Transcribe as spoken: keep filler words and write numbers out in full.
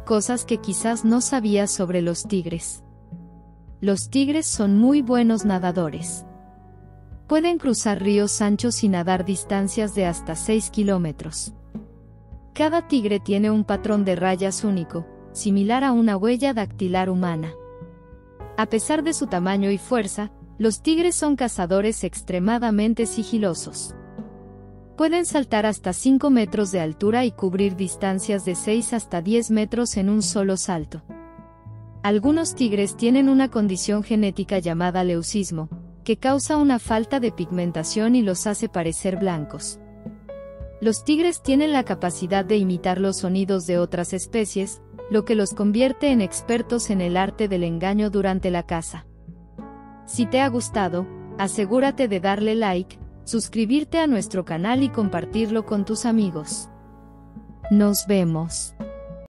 Cosas que quizás no sabías sobre los tigres. Los tigres son muy buenos nadadores. Pueden cruzar ríos anchos y nadar distancias de hasta seis kilómetros. Cada tigre tiene un patrón de rayas único, similar a una huella dactilar humana. A pesar de su tamaño y fuerza, los tigres son cazadores extremadamente sigilosos. Pueden saltar hasta cinco metros de altura y cubrir distancias de seis hasta diez metros en un solo salto. Algunos tigres tienen una condición genética llamada leucismo, que causa una falta de pigmentación y los hace parecer blancos. Los tigres tienen la capacidad de imitar los sonidos de otras especies, lo que los convierte en expertos en el arte del engaño durante la caza. Si te ha gustado, asegúrate de darle like, suscribirte a nuestro canal y compartirlo con tus amigos. Nos vemos.